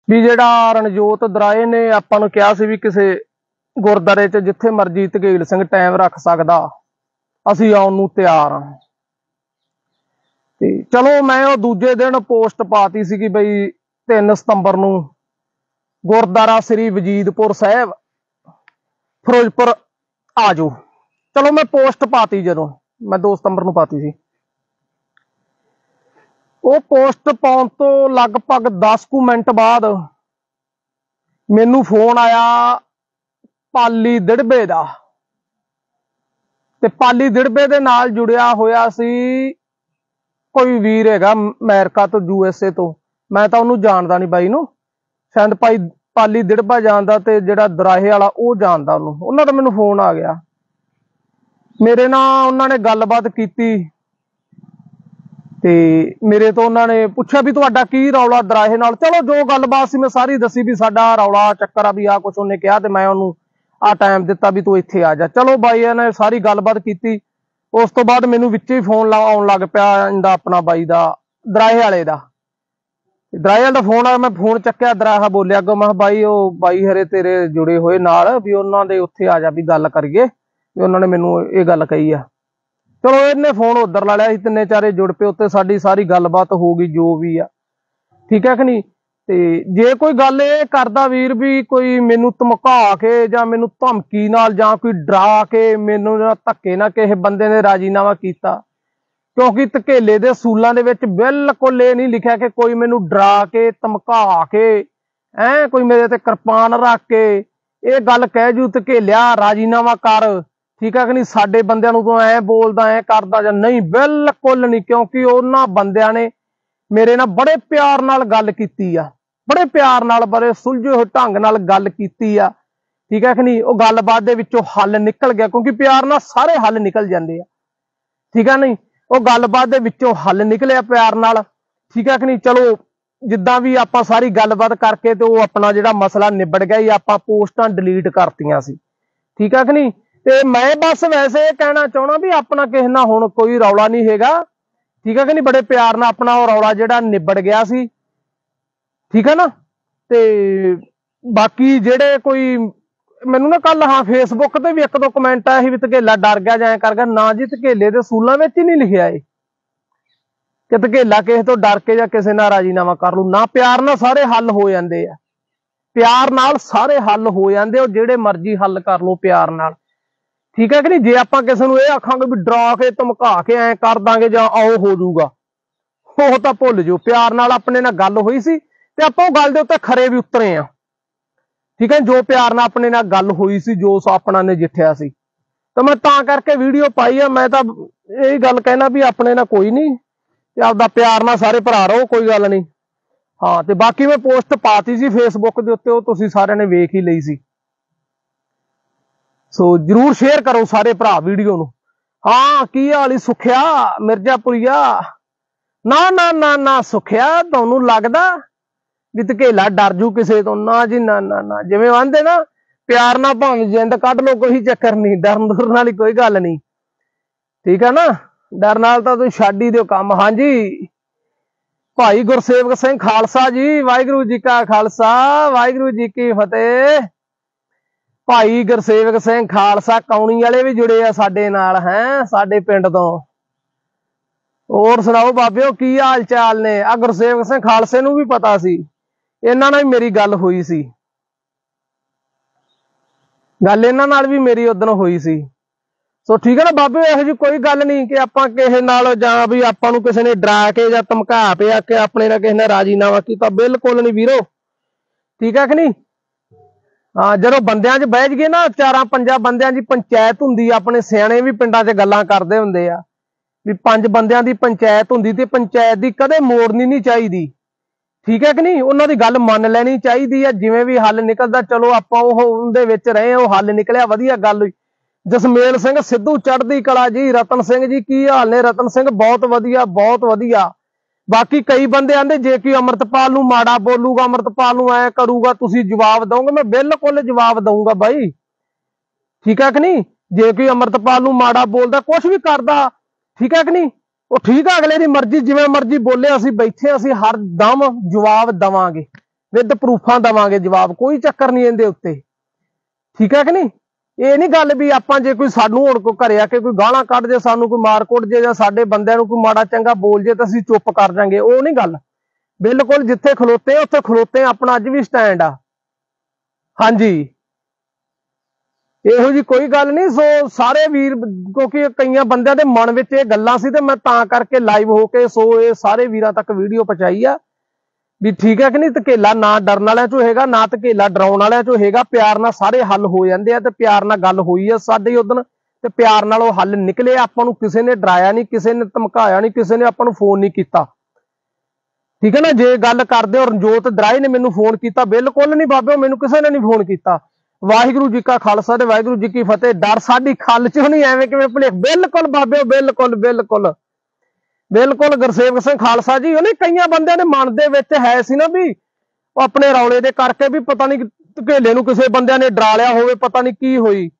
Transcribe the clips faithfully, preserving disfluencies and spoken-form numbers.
ਵੀ ਜਿਹੜਾ ਰਣਜੋਤ ਦਰਾਏ ਨੇ ਆਪਾਂ ਨੂੰ ਕਿਹਾ ਸੀ ਵੀ ਕਿਸੇ ਗੁਰਦਾਰੇ 'ਚ ਜਿੱਥੇ ਮਰਜੀ ਧਕੇਲ ਸਿੰਘ ਟਾਈਮ ਰੱਖ ਸਕਦਾ, ਅਸੀਂ ਆਉਣ ਨੂੰ ਤਿਆਰ ਹਾਂ। ਤੇ ਚਲੋ ਮੈਂ ਉਹ ਦੂਜੇ ਦਿਨ ਪੋਸਟ ਪਾਤੀ ਸੀ ਕਿ ਬਈ ਤਿੰਨ ਸਤੰਬਰ ਨੂੰ ਗੁਰਦਾਰਾ ਸ੍ਰੀ ਵਜੀਦਪੁਰ ਸਾਹਿਬ ਫਿਰੋਜ਼ਪੁਰ ਆ ਜਾਓ। ਚਲੋ ਮੈਂ ਪੋਸਟ ਪਾਤੀ, ਜਦੋਂ ਮੈਂ ਦੋ ਸਤੰਬਰ ਨੂੰ ਪਾਤੀ ਸੀ। ਉਹ ਪੋਸਟ ਪਾਉਣ ਤੋਂ ਲਗਭਗ ਦਸ ਕੁ ਮਿੰਟ ਬਾਅਦ ਮੈਨੂੰ ਫੋਨ ਆਇਆ ਪਾਲੀ ਦਿੜਬੇ ਦਾ, ਤੇ ਪਾਲੀ ਦਿੜਬੇ ਦੇ ਨਾਲ ਜੁੜਿਆ ਹੋਇਆ ਸੀ ਕੋਈ ਵੀਰ ਹੈਗਾ ਅਮਰੀਕਾ ਤੋਂ, ਯੂ ਐਸ ਏ ਤੋਂ। ਮੈਂ ਤਾਂ ਉਹਨੂੰ ਜਾਣਦਾ ਨਹੀਂ ਬਾਈ ਨੂੰ, ਸ਼ਾਇਦ ਭਾਈ ਪਾਲੀ ਦਿੜਬਾ ਜਾਣਦਾ ਤੇ ਜਿਹੜਾ ਦਰਾਹੇ ਵਾਲਾ ਉਹ ਜਾਣਦਾ ਉਹਨੂੰ। ਉਹਨਾਂ ਦਾ ਮੈਨੂੰ ਫੋਨ ਆ ਗਿਆ, ਮੇਰੇ ਨਾਲ ਉਹਨਾਂ ਨੇ ਗੱਲਬਾਤ ਕੀਤੀ ਤੇ ਮੇਰੇ ਤੋਂ ਉਹਨਾਂ ਨੇ ਪੁੱਛਿਆ ਵੀ ਤੁਹਾਡਾ ਕੀ ਰੌਲਾ ਦਰਾਹੇ ਨਾਲ। ਚਲੋ ਜੋ ਗੱਲਬਾਤ ਸੀ ਮੈਂ ਸਾਰੀ ਦੱਸੀ ਵੀ ਸਾਡਾ ਰੌਲਾ ਚੱਕਰ ਆ, ਵੀ ਆਹ ਕੁਛ ਉਹਨੇ ਕਿਹਾ ਤੇ ਮੈਂ ਉਹਨੂੰ ਆਹ ਟਾਈਮ ਦਿੱਤਾ ਵੀ ਤੂੰ ਇੱਥੇ ਆ ਜਾ। ਚਲੋ ਬਾਈ ਨੇ ਸਾਰੀ ਗੱਲਬਾਤ ਕੀਤੀ। ਉਸ ਤੋਂ ਬਾਅਦ ਮੈਨੂੰ ਵਿੱਚ ਹੀ ਫੋਨ ਆਉਣ ਲੱਗ ਪਿਆ ਇਹਦਾ ਆਪਣਾ ਬਾਈ ਦਾ, ਦਰਾਹੇ ਵਾਲੇ ਦਾ। ਦਰਾਹੇ ਵਾਲੇ ਦਾ ਫੋਨ ਆਇਆ, ਮੈਂ ਫੋਨ ਚੱਕਿਆ, ਦਰਾਹਾ ਬੋਲਿਆ ਅੱਗੋਂ, ਮੈਂ ਬਾਈ ਉਹ ਬਾਈ ਹਰੇ ਤੇਰੇ ਜੁੜੇ ਹੋਏ ਨਾਲ, ਵੀ ਉਹਨਾਂ ਦੇ ਉੱਥੇ ਆ ਜਾ ਵੀ ਗੱਲ ਕਰੀਏ, ਵੀ ਉਹਨਾਂ ਨੇ ਮੈਨੂੰ ਇਹ ਗੱਲ ਕਹੀ ਆ। ਚਲੋ ਇਹਨੇ ਫੋਨ ਉਧਰ ਲਾ ਲਿਆ, ਅਸੀਂ ਤਿੰਨੇ ਚਾਰੇ ਜੁੜ ਪਏ ਉੱਤੇ, ਸਾਡੀ ਸਾਰੀ ਗੱਲਬਾਤ ਹੋ ਗਈ ਜੋ ਵੀ ਆ, ਠੀਕ ਹੈ ਕਿ ਨਹੀਂ। ਤੇ ਜੇ ਕੋਈ ਗੱਲ ਇਹ ਕਰਦਾ ਵੀਰ ਵੀ ਕੋਈ ਮੈਨੂੰ ਧਮਕਾ ਕੇ ਜਾਂ ਮੈਨੂੰ ਧਮਕੀ ਨਾਲ ਜਾਂ ਕੋਈ ਡਰਾ ਕੇ ਮੈਨੂੰ ਧੱਕੇ ਨਾਲ ਕਿਸੇ ਬੰਦੇ ਨੇ ਰਾਜੀਨਾਮਾ ਕੀਤਾ, ਕਿਉਂਕਿ ਧਕੇਲੇ ਦੇ ਅਸੂਲਾਂ ਦੇ ਵਿੱਚ ਬਿਲਕੁਲ ਇਹ ਨਹੀਂ ਲਿਖਿਆ ਕਿ ਕੋਈ ਮੈਨੂੰ ਡਰਾ ਕੇ ਧਮਕਾ ਕੇ ਐ ਕੋਈ ਮੇਰੇ ਤੇ ਕਿਰਪਾਨ ਰੱਖ ਕੇ ਇਹ ਗੱਲ ਕਹਿ ਜੂ ਧਕੇਲਿਆ ਰਾਜੀਨਾਮਾ ਕਰ, ਠੀਕ ਹੈ ਕਿ ਨਹੀਂ, ਸਾਡੇ ਬੰਦਿਆਂ ਨੂੰ ਤੂੰ ਐ ਬੋਲਦਾ ਐ ਕਰਦਾ ਜਾਂ ਨਹੀਂ, ਬਿਲਕੁਲ ਨਹੀਂ। ਕਿਉਂਕਿ ਉਹਨਾਂ ਬੰਦਿਆਂ ਨੇ ਮੇਰੇ ਨਾਲ ਬੜੇ ਪਿਆਰ ਨਾਲ ਗੱਲ ਕੀਤੀ ਆ, ਬੜੇ ਪਿਆਰ ਨਾਲ ਬੜੇ ਸੁਲਝੇ ਹੋਏ ਢੰਗ ਨਾਲ ਗੱਲ ਕੀਤੀ ਆ, ਠੀਕ ਹੈ ਕਿ ਨਹੀਂ। ਉਹ ਗੱਲਬਾਤ ਦੇ ਵਿੱਚੋਂ ਹੱਲ ਨਿਕਲ ਗਿਆ, ਕਿਉਂਕਿ ਪਿਆਰ ਨਾਲ ਸਾਰੇ ਹੱਲ ਨਿਕਲ ਜਾਂਦੇ ਆ, ਠੀਕ ਹੈ ਨਹੀਂ। ਉਹ ਗੱਲਬਾਤ ਦੇ ਵਿੱਚੋਂ ਹੱਲ ਨਿਕਲਿਆ ਪਿਆਰ ਨਾਲ, ਠੀਕ ਹੈ ਕਿ ਨਹੀਂ। ਚਲੋ ਜਿੱਦਾਂ ਵੀ ਆਪਾਂ ਸਾਰੀ ਗੱਲਬਾਤ ਕਰਕੇ ਤੇ ਉਹ ਆਪਣਾ ਜਿਹੜਾ ਮਸਲਾ ਨਿਬੜ ਗਿਆ ਹੀ, ਆਪਾਂ ਪੋਸਟਾਂ ਡਿਲੀਟ ਕਰਤੀਆਂ ਸੀ, ਠੀਕ ਹੈ ਕਿ ਨਹੀਂ। ਤੇ ਮੈਂ ਬਸ ਵੈਸੇ ਇਹ ਕਹਿਣਾ ਚਾਹਣਾ ਵੀ ਆਪਣਾ ਕਿਸੇ ਨਾਲ ਹੁਣ ਕੋਈ ਰੌਲਾ ਨਹੀਂ ਹੈਗਾ, ਠੀਕ ਹੈ ਕਿ ਨਹੀਂ। ਬੜੇ ਪਿਆਰ ਨਾਲ ਆਪਣਾ ਉਹ ਰੌਲਾ ਜਿਹੜਾ ਨਿਬੜ ਗਿਆ ਸੀ, ਠੀਕ ਹੈ ਨਾ। ਤੇ ਬਾਕੀ ਜਿਹੜੇ ਕੋਈ ਮੈਨੂੰ ਨਾ ਕੱਲ ਹਾਂ ਫੇਸਬੁੱਕ ਤੇ ਵੀ ਇੱਕ ਦੋ ਕਮੈਂਟ ਆਇਆ ਸੀ ਵੀ ਧਕੇਲਾ ਡਰ ਗਿਆ ਜਾਂ ਐ ਕਰ ਗਿਆ। ਨਾ ਜੀ, ਧਕੇਲੇ ਦੇ ਅਸੂਲਾਂ ਵਿੱਚ ਹੀ ਨਹੀਂ ਲਿਖਿਆ ਏ ਕਿ ਧਕੇਲਾ ਕਿਸੇ ਤੋਂ ਡਰ ਕੇ ਜਾਂ ਕਿਸੇ ਨਾਲ ਰਾਜੀਨਾਮਾ ਕਰ ਲੂ। ਨਾ, ਪਿਆਰ ਨਾਲ ਸਾਰੇ ਹੱਲ ਹੋ ਜਾਂਦੇ ਆ, ਪਿਆਰ ਨਾਲ ਸਾਰੇ ਹੱਲ ਹੋ ਜਾਂਦੇ, ਉਹ ਜਿਹੜੇ ਮਰਜ਼ੀ ਹੱਲ ਕਰ ਲੋ ਪਿਆਰ ਨਾਲ, ਠੀਕ ਹੈ ਕਿ ਨਹੀਂ। ਜੇ ਆਪਾਂ ਕਿਸੇ ਨੂੰ ਇਹ ਆਖਾਂਗੇ ਵੀ ਡਰਾ ਕੇ ਧਮਕਾ ਕੇ ਐ ਕਰ ਦਾਂਗੇ ਜਾਂ ਆਓ ਹੋ ਜਾਊਗਾ, ਉਹ ਤਾਂ ਭੁੱਲ ਜਾਓ। ਪਿਆਰ ਨਾਲ ਆਪਣੇ ਨਾਲ ਗੱਲ ਹੋਈ ਸੀ ਤੇ ਆਪਾਂ ਉਹ ਗੱਲ ਦੇ ਉੱਤੇ ਖਰੇ ਵੀ ਉਤਰੇ ਆ, ਠੀਕ ਹੈ। ਜੋ ਪਿਆਰ ਨਾਲ ਆਪਣੇ ਨਾਲ ਗੱਲ ਹੋਈ ਸੀ, ਜੋ ਆਪਣਾ ਨਜਿੱਠਿਆ ਸੀ, ਤਾਂ ਮੈਂ ਤਾਂ ਕਰਕੇ ਵੀਡੀਓ ਪਾਈ ਆ। ਮੈਂ ਤਾਂ ਇਹ ਗੱਲ ਕਹਿਣਾ ਵੀ ਆਪਣੇ ਨਾਲ ਕੋਈ ਨਹੀਂ, ਤੇ ਆਪਦਾ ਪਿਆਰ ਨਾਲ ਸਾਰੇ ਭਰਾ ਰਹੋ, ਕੋਈ ਗੱਲ ਨਹੀਂ। ਹਾਂ, ਤੇ ਬਾਕੀ ਮੈਂ ਪੋਸਟ ਪਾਤੀ ਸੀ ਫੇਸਬੁੱਕ ਦੇ ਉੱਤੇ, ਉਹ ਤੁਸੀਂ ਸਾਰਿਆਂ ਨੇ ਵੇਖ ਹੀ ਲਈ ਸੀ। ਸੋ ਜਰੂਰ ਸ਼ੇਅਰ ਕਰੋ ਸਾਰੇ ਭਰਾ ਵੀਡੀਓ ਨੂੰ। ਹਾਂ, ਕੀ ਹਾਲ ਹੀ ਸੁਖਿਆ ਮਿਰਜ਼ਾਪੁਰੀਆ? ਨਾ ਨਾ ਨਾ ਨਾ ਸੁਖਿਆ, ਤੁਹਾਨੂੰ ਲੱਗਦਾ ਵੀ ਧਕੇਲਾ ਡਰ ਜੂ ਕਿਸੇ ਤੋਂ? ਨਾ ਜੀ ਨਾ ਨਾ ਨਾ, ਜਿਵੇਂ ਆਂਦੇ ਨਾ ਪਿਆਰ ਨਾਲ ਭਾਵੇਂ ਜਿੰਦ ਕੱਢ ਲੋ, ਕੋਈ ਚੱਕਰ ਨਹੀਂ, ਡਰਨ ਡਰਨ ਵਾਲੀ ਕੋਈ ਗੱਲ ਨਹੀਂ, ਠੀਕ ਹੈ ਨਾ। ਡਰ ਨਾਲ ਤਾਂ ਤੁਸੀਂ ਛੱਡ ਹੀ ਦਿਓ ਕੰਮ। ਹਾਂਜੀ ਭਾਈ ਗੁਰਸੇਵਕ ਸਿੰਘ ਖਾਲਸਾ ਜੀ, ਵਾਹਿਗੁਰੂ ਜੀ ਕਾ ਖਾਲਸਾ ਵਾਹਿਗੁਰੂ ਜੀ ਕੀ ਫਤਿਹ। ਭਾਈ ਗੁਰਸੇਵਕ ਸਿੰਘ ਖਾਲਸਾ ਕੌਣੀ ਵਾਲੇ ਵੀ ਜੁੜੇ ਆ ਸਾਡੇ ਨਾਲ, ਹੈ ਸਾਡੇ ਪਿੰਡ ਤੋਂ। ਹੋਰ ਸੁਣਾਓ ਬਾਬਿਓ, ਕੀ ਹਾਲ ਚਾਲ ਨੇ? ਆ ਗੁਰਸੇਵਕ ਸਿੰਘ ਖਾਲਸੇ ਨੂੰ ਵੀ ਪਤਾ ਸੀ, ਇਹਨਾਂ ਨਾਲ ਵੀ ਮੇਰੀ ਗੱਲ ਹੋਈ ਸੀ, ਗੱਲ ਇਹਨਾਂ ਨਾਲ ਵੀ ਮੇਰੀ ਉਦੋਂ ਹੋਈ ਸੀ। ਸੋ ਠੀਕ ਹੈ ਨਾ ਬਾਬੇ, ਇਹੋ ਜਿਹੀ ਕੋਈ ਗੱਲ ਨਹੀਂ ਕਿ ਆਪਾਂ ਕਿਸੇ ਨਾਲ ਜਾਂ ਵੀ ਆਪਾਂ ਨੂੰ ਕਿਸੇ ਨੇ ਡਰਾ ਕੇ ਜਾਂ ਧਮਕਾ ਪਿਆ ਕਿ ਆਪਣੇ ਨਾਲ ਕਿਸੇ ਨੇ ਰਾਜੀਨਾਮਾ ਕੀਤਾ, ਬਿਲਕੁਲ ਨਹੀਂ ਵੀਰੋ, ਠੀਕ ਹੈ ਕਿ ਨਹੀਂ। ਹਾਂ, ਜਦੋਂ ਬੰਦਿਆਂ 'ਚ ਬਹਿ ਜਾਈਏ ਨਾ, ਚਾਰਾਂ ਪੰਜਾਂ ਬੰਦਿਆਂ ਦੀ ਪੰਚਾਇਤ ਹੁੰਦੀ, ਆਪਣੇ ਸਿਆਣੇ ਵੀ ਪਿੰਡਾਂ 'ਚ ਗੱਲਾਂ ਕਰਦੇ ਹੁੰਦੇ ਆ ਵੀ ਪੰਜ ਬੰਦਿਆਂ ਦੀ ਪੰਚਾਇਤ ਹੁੰਦੀ, ਤੇ ਪੰਚਾਇਤ ਦੀ ਕਦੇ ਮੋੜਨੀ ਨਹੀਂ ਚਾਹੀਦੀ, ਠੀਕ ਹੈ ਕਿ ਨਹੀਂ। ਉਹਨਾਂ ਦੀ ਗੱਲ ਮੰਨ ਲੈਣੀ ਚਾਹੀਦੀ ਆ, ਜਿਵੇਂ ਵੀ ਹੱਲ ਨਿਕਲਦਾ ਚਲੋ ਆਪਾਂ ਉਹ ਉਹਦੇ ਵਿੱਚ ਰਹੇ, ਉਹ ਹੱਲ ਨਿਕਲਿਆ, ਵਧੀਆ ਗੱਲ ਹੋਈ। ਜਸਮੇਲ ਸਿੰਘ ਸਿੱਧੂ ਚੜ੍ਹਦੀ ਕਲਾ ਜੀ, ਰਤਨ ਸਿੰਘ ਜੀ ਕੀ ਹਾਲ ਨੇ? ਰਤਨ ਸਿੰਘ ਬਹੁਤ ਵਧੀਆ, ਬਹੁਤ ਵਧੀਆ। ਬਾਕੀ ਕਈ ਬੰਦੇ ਆਂਦੇ ਜੇ ਕੋਈ ਅੰਮ੍ਰਿਤਪਾਲ ਨੂੰ ਮਾੜਾ ਬੋਲੂਗਾ, ਅੰਮ੍ਰਿਤਪਾਲ ਨੂੰ ਐ ਕਰੂਗਾ, ਤੁਸੀਂ ਜਵਾਬ ਦਓਗੇ? ਮੈਂ ਬਿਲਕੁਲ ਜਵਾਬ ਦਊਂਗਾ ਬਾਈ, ਠੀਕ ਹੈ ਕਿ ਨਹੀਂ। ਜੇ ਕੋਈ ਅੰਮ੍ਰਿਤਪਾਲ ਨੂੰ ਮਾੜਾ ਬੋਲਦਾ, ਕੁਛ ਵੀ ਕਰਦਾ, ਠੀਕ ਹੈ ਕਿ ਨਹੀਂ, ਉਹ ਠੀਕ ਆ, ਅਗਲੇ ਦੀ ਮਰਜ਼ੀ, ਜਿਵੇਂ ਮਰਜ਼ੀ ਬੋਲੇ, ਅਸੀਂ ਬੈਠੇ, ਅਸੀਂ ਹਰ ਦਮ ਜਵਾਬ ਦੇਵਾਂਗੇ, विद प्रूफां देवांगे जवाब, कोई चक्कर नहीं इहदे उत्ते। ठीक है कि नहीं? ये नहीं गल भी आपां जे कोई सानू हुण कोई घरे आके कोई गालां कढ जे, सानू कोई मार कुट जे जां साडे बंदिआं नूं कोई माड़ा चंगा बोल जे तां असीं चुप कर जांगे, वो नहीं गल। बिल्कुल जिथे खलोते उत्थे खलोते, अपना अज भी स्टैंड आ। हाँ जी, ਇਹੋ जी कोई गल नहीं। सो सारे वीर, क्योंकि कई बंदियां दे मन विच ये गल्लां सी ते मैं तां करके लाइव होके सो ये सारे वीरां तक वीडियो पहुंचाई आ भी। ठीक है कि नहीं? धकेला ना डरन वालियां चों हैगा, ना धकेला डराउण वालियां चों हैगा। प्यार नाल सारे हल हो जांदे आ ते प्यार नाल गल होई आ साडी उदन ते प्यार नाल ओह हल निकले। आपां नूं किसे ने डराया नहीं, किसे ने धमकाया नहीं, किसे ने आपां नूं फोन नहीं कीता। ठीक है ना? जे गल करदे हो रणजोत दराही ने मैनूं फोन कीता, बिल्कुल नहीं बाबे, मैनूं किसे ने नहीं फोन कीता। वाहिगुरू जी का खालसा ते वाहिगुरू जी की फतेह। डर साडी खल चों नहीं, एवें किवें भुलेख। बिल्कुल बाबे, बिल्कुल बिल्कुल बिल्कुल गुरसेवक सिंह खालसा जी, उन्हें कई बंदे ने मन दे विच है सी ना भी अपने रौले दे करके भी पता नहीं धकेले नूं किसे बंदे ने डरा लिया होवे, पता नहीं की होई।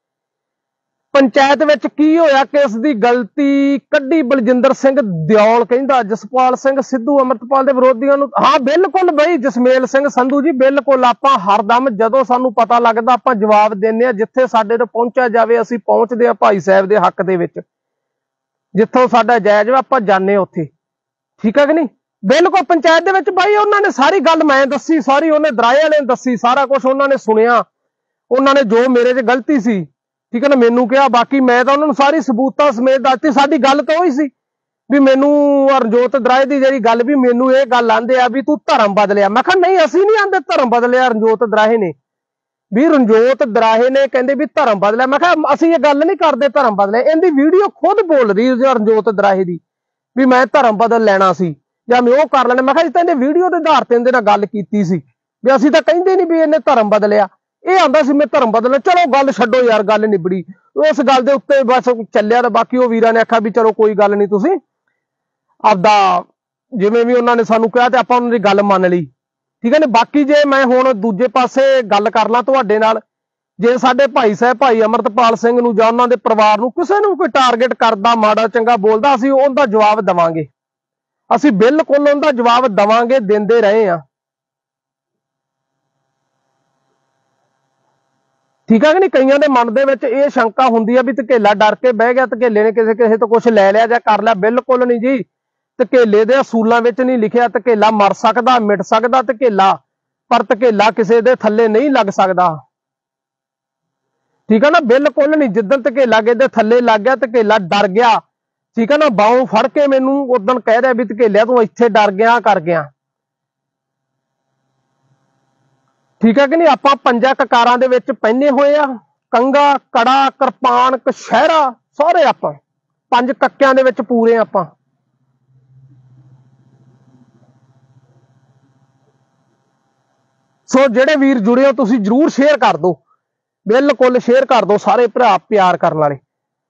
पंचायत विच की होया, किस दी गलती कड्डी बलजिंदर सिंह दिओल कहंदा जसपाल सिंह सिद्धू अमृतपाल दे विरोधियां नूं। हाँ बिल्कुल बई जसमेल सिंह संधू जी, बिल्कुल आपां हरदम जदों सानूं पता लगदा आपां जवाब दिंदे आ। जिथे साडे ते पहुंचा जावे असीं पहुंचदे आ भाई साहब दे हक दे विच, जिथों साडा जायज़ वा आपां जाने उत्थे। ठीक है कि नहीं? बिल्कुल पंचायत दे विच बई उन्होंने सारी गल मैं दसी, सारी उन्हें दराए वाले ने दसी, सारा कुछ उन्होंने सुनिया, उन्होंने जो मेरे च गलती सी, ठीक है ना, मैनू कहा। बाकी मैं तो उन्होंने सारी सबूतां समेत दसती। साडी गल तो वही सी भी मैनू रणजोत दराहे दी जिहड़ी गल भी मैनू ये गल आंदे आ भी तू धर्म बदलिया। मैं कहा नहीं, असीं नहीं आंदे धर्म बदलिया रणजोत दराहे ने भी। रणजोत दराहे ने कहंदे भी धर्म बदलिया। मैं कहा असीं ये गल नहीं करदे धर्म बदलिया। इहदी वीडियो खुद बोल रही है रणजोत दराहे दी भी मैं धर्म बदल लैना सी जां मैं ओह कर लैना। मैं कहा इहदी वीडियो दे आधार ते इहदे नाल गल कीती सी भी असीं तां कहिंदे नहीं भी इहने धर्म बदलिया। ਇਹ ਆਂਦਾ ਸੀ मैं धर्म बदलना। चलो गल छड्डो यार, गल निबड़ी उस गल दे उत्ते बस ਚੱਲਿਆ। ਤੇ ਬਾਕੀ ਉਹ ਵੀਰਾਂ ਨੇ ਆਖਿਆ ਵੀ ਚਲੋ ਕੋਈ ਗੱਲ ਨਹੀਂ, ਤੁਸੀਂ ਆਪਦਾ ਜਿਵੇਂ ਵੀ ਉਹਨਾਂ ਨੇ ਸਾਨੂੰ ਕਿਹਾ ਤੇ ਆਪਾਂ ਉਹਨਾਂ ਦੀ ਗੱਲ ਮੰਨ ਲਈ। ਠੀਕ ਹੈ ਨੇ? ਬਾਕੀ ਜੇ ਮੈਂ ਹੁਣ ਦੂਜੇ ਪਾਸੇ ਗੱਲ ਕਰ ਲਾਂ ਤੁਹਾਡੇ ਨਾਲ, ਜੇ ਸਾਡੇ ਭਾਈ ਸਾਹਿਬ ਭਾਈ ਅਮਰਤਪਾਲ ਸਿੰਘ ਨੂੰ ਜਾਂ ਉਹਨਾਂ ਦੇ ਪਰਿਵਾਰ ਨੂੰ ਕਿਸੇ ਨੂੰ ਕੋਈ ਟਾਰਗੇਟ ਕਰਦਾ, ਮਾੜਾ ਚੰਗਾ ਬੋਲਦਾ, ਅਸੀਂ ਉਹਦਾ ਜਵਾਬ ਦੇਵਾਂਗੇ। ਅਸੀਂ ਬਿਲਕੁਲ ਉਹਦਾ ਜਵਾਬ ਦੇਵਾਂਗੇ, ਦਿੰਦੇ ਰਹੇ ਆ। ठीक है कि नहीं? कईयां दे मन दे विच ये शंका हुंदी है भी धकेला डर के बह गया, धकेले ने किसी किसी तो कुछ लै लिया जां कर लिया। बिल्कुल नहीं जी, धकेले दे असूलां विच नहीं लिखिया धकेला मर सकदा, मिट सकदा धकेला, पर धकेला किसी दे थल्ले नहीं लग सकदा। ठीक है ना? बिल्कुल नहीं। जिद्दन धकेला किसी थल्ले लग गया, धकेला डर गया, ठीक है ना, बाहों फड़ के मैनूं उदन कह रहा भी धकेलिया तूं इत्थे डर गया, कर गया। ठीक है कि नहीं? आपां पंजा ककारां दे विच पहने होए आ, कंगा कड़ा किरपान कशहरा सारे आपां पंज कक्कियां दे विच पूरे आपां। सो जेड़े वीर जुड़े हो तुसीं जरूर शेयर कर दो, बिल्कुल शेयर कर दो सारे भरा प्यार करन वाले।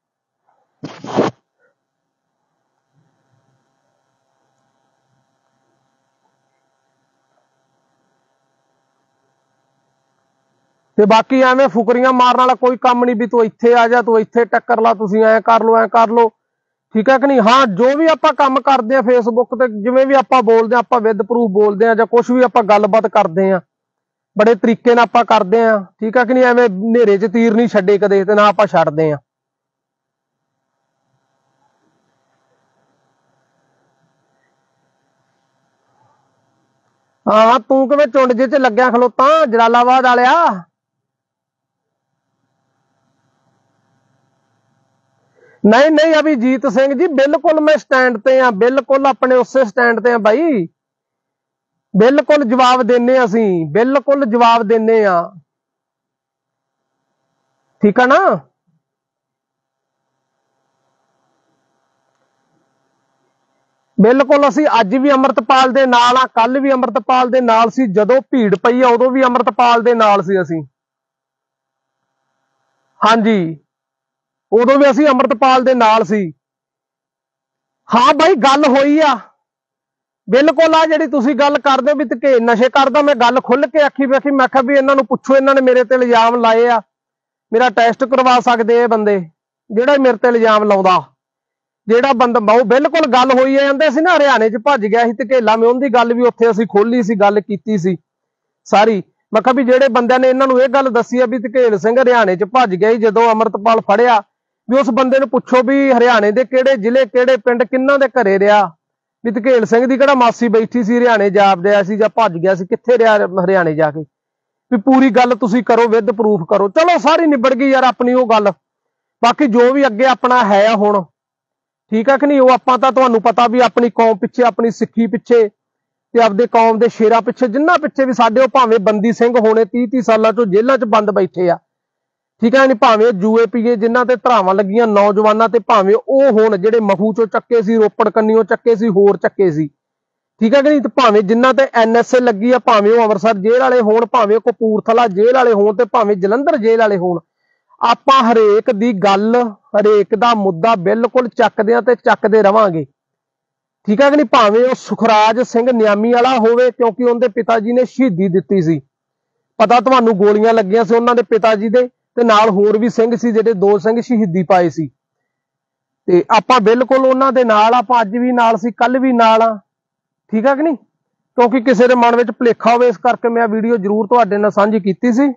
ते बाकी एवें फुकरियां मारन वाला कोई काम नहीं भी तू इत्थे आ जा, तू इत्थे टक्कर ला, तुसीं ऐ कर लो, ऐ कर लो। ठीक है कि नहीं? हाँ, जो भी आपां काम करदे आ फेसबुक ते जिवें भी आपां बोलदे आ, आपां विद प्रूफ बोलदे आ जां कुछ भी आपां गलबात करदे आ, बड़े तरीके नाल आपां करदे आ। ठीक है कि नहीं? एवें नेरे च तीर नहीं छड्डे कदे ते ना आपां छड्डदे आ। हाँ, तू किवें झुंड जे च लग्या खलोता जलालाबाद वालिया? नहीं नहीं अभिजीत सिंह जी, बिल्कुल मैं स्टैंड ते हाँ, बिल्कुल अपने उसे स्टैंड ते हाँ भाई, बिल्कुल जवाब देने असीं, बिल्कुल जवाब देने आ। ठीक है ना? बिल्कुल असीं अज भी अमृतपाल दे नाल आ, कल भी अमृतपाल दे नाल सी, जदों भीड़ पई आ उदों भी अमृतपाल दे नाल सी असीं। हाँ जी, उदों भी असीं अमृतपाल दे नाल सी। हाँ भाई गल होई आ, बिल्कुल आ जिहड़ी तुसीं गल करदे हो भी धके नशे करदा, मैं गल खुल के आखी वी मैं आखिया भी इन्हां नूं पुछो, इन्हां ने मेरे ते इल्जाम लाए आ, मेरा टेस्ट करवा सकदे ये बंदे जिहड़ा मेरे ते इल्जाम लाउंदा। ਜਿਹੜਾ ਬੰਦਾ ਬਹੁ ਬਿਲਕੁਲ ਗੱਲ ਹੋਈ ਜਾਂਦੇ ਸੀ ਨਾ, ਹਰਿਆਣੇ 'ਚ ਭੱਜ ਗਿਆ ਸੀ ਧਕੇਲਾ, ਮੈਂ ਉਹਦੀ ਗੱਲ ਵੀ ਉੱਥੇ ਅਸੀਂ ਖੋਲੀ ਸੀ, ਗੱਲ ਕੀਤੀ ਸੀ। ਸਾਰੀ। ਮੈਂ ਕਿਹਾ ਵੀ ਜਿਹੜੇ ਬੰਦਿਆਂ ਨੇ ਇਹਨਾਂ ਨੂੰ ਇਹ ਗੱਲ ਦੱਸੀ ਆ ਵੀ ਧਕੇਲ ਸਿੰਘ ਹਰਿਆਣੇ 'ਚ ਭੱਜ ਗਿਆ ਸੀ ਜਦੋਂ ਅੰਮ੍ਰਿਤਪਾਲ ਫੜਿਆ, ਵੀ ਉਸ ਬੰਦੇ ਨੂੰ ਪੁੱਛੋ ਵੀ ਹਰਿਆਣੇ ਦੇ ਕਿਹੜੇ ਜ਼ਿਲ੍ਹੇ ਕਿਹੜੇ ਪਿੰਡ ਕਿੰਨਾਂ ਦੇ ਘਰੇ ਰਿਹਾ, ਵੀ ਧਕੇਲ ਸਿੰਘ ਦੀ ਕਿਹੜਾ ਮਾਸੀ ਬੈਠੀ ਸੀ ਹਰਿਆਣੇ ਜਾ ਰਿਹਾ ਸੀ ਜਾਂ ਭੱਜ ਗਿਆ ਸੀ, ਕਿੱਥੇ ਰਿਹਾ ਹਰਿਆਣੇ ਜਾ ਕੇ, ਵੀ ਪੂਰੀ ਗੱਲ ਤੁਸੀਂ ਕਰੋ, ਵਿਦ ਪ੍ਰੂਫ ਕਰੋ। ਚਲੋ ਸਾਰੀ ਨਿਬੜ ਗਈ ਯਾਰ ਆਪਣੀ ਉਹ ਗੱਲ। ਬਾਕੀ ਜੋ ਵੀ ਅੱਗੇ ਆਪਣਾ ਹੈ ਹੁਣ, ਠੀਕ ਹੈ ਕਿ ਨਹੀਂ, ਉਹ ਆਪਾਂ ਤਾਂ ਤੁਹਾਨੂੰ ਪਤਾ ਵੀ ਆਪਣੀ ਕੌਮ ਪਿੱਛੇ, ਆਪਣੀ ਸਿੱਖੀ ਪਿੱਛੇ ਤੇ ਆਪਦੇ ਕੌਮ ਦੇ ਸ਼ੇਰਾਂ ਪਿੱਛੇ, ਜਿੰਨਾ ਪਿੱਛੇ ਵੀ ਸਾਡੇ, ਉਹ ਭਾਵੇਂ ਬੰਦੀ ਸਿੰਘ ਹੋਣੇ ਤੀਹ ਤੀਹ ਸਾਲਾਂ ਤੋਂ ਜੇਲ੍ਹਾਂ 'ਚ ਬੰਦ ਬੈਠੇ ਆ, ਠੀਕ ਹੈ ਨਹੀਂ, ਭਾਵੇਂ ਜੂਏ ਪੀਏ ਜਿਨ੍ਹਾਂ ਤੇ ਧਰਾਵਾਂ ਲੱਗੀਆਂ ਨੌਜਵਾਨਾਂ ਤੇ, ਭਾਵੇਂ ਉਹ ਹੋਣ ਜਿਹੜੇ ਮਹੂ ਚੋਂ ਚੱਕੇ ਸੀ, ਰੋਪੜ ਕੰਨੀਓ ਚੱਕੇ ਸੀ, ਹੋਰ ਚੱਕੇ ਸੀ, ਠੀਕ ਹੈ ਕਿ ਨਹੀਂ, ਤੇ ਭਾਵੇਂ ਜਿਨ੍ਹਾਂ ਤੇ ਐਨ ਐਸ ਏ ਲੱਗੀ ਆ, ਭਾਵੇਂ ਉਹ ਅੰਮ੍ਰਿਤਸਰ ਜੇਲ੍ਹ ਵਾਲੇ ਹੋਣ, ਭਾਵੇਂ ਕਪੂਰਥਲਾ ਜੇਲ੍ਹ ਵਾਲੇ ਹੋਣ ਤੇ ਭਾਵੇਂ ਜਲੰਧਰ ਜੇਲ੍ਹ ਵਾਲੇ ਹੋਣ, ਆਪਾਂ ਹਰੇਕ ਦੀ ਗੱਲ, ਹਰੇਕ ਦਾ ਮੁੱਦਾ ਬਿਲਕੁਲ ਚੱਕਦੇ ਆ ਤੇ ਚੱਕਦੇ ਰਵਾਂਗੇ, ਠੀਕ ਹੈ ਕਿ ਨਹੀਂ। ਭਾਵੇਂ ਉਹ ਸੁਖਰਾਜ ਸਿੰਘ ਨਿਆਮੀ ਵਾਲਾ ਹੋਵੇ, ਕਿਉਂਕਿ ਉਹਦੇ ਪਿਤਾ ਜੀ ਨੇ ਸ਼ਹੀਦੀ ਦਿੱਤੀ ਸੀ, ਪਤਾ ਤੁਹਾਨੂੰ, ਗੋਲੀਆਂ ਲੱਗੀਆਂ ਸੀ ਉਹਨਾਂ ਦੇ ਪਿਤਾ ਜੀ ਦੇ, ਤੇ ਨਾਲ ਹੋਰ ਵੀ ਸਿੰਘ ਸੀ ਜਿਹੜੇ ਦੋ ਸਿੰਘ ਸ਼ਹੀਦੀ ਪਾਏ ਸੀ, ਤੇ ਆਪਾਂ ਬਿਲਕੁਲ ਉਹਨਾਂ ਦੇ ਨਾਲ, ਆਪਾਂ ਅੱਜ ਵੀ ਨਾਲ ਸੀ, ਕੱਲ ਵੀ ਨਾਲ ਆ, ਠੀਕ ਹੈ ਕਿ ਨਹੀਂ। ਕਿਉਂਕਿ ਕਿਸੇ ਦੇ ਮਨ ਵਿੱਚ ਭੁਲੇਖਾ ਹੋਵੇ, ਇਸ ਕਰਕੇ ਮੈਂ ਵੀਡੀਓ ਜ਼ਰੂਰ ਤੁਹਾਡੇ ਨਾਲ ਸਾਂਝੀ ਕੀਤੀ ਸੀ।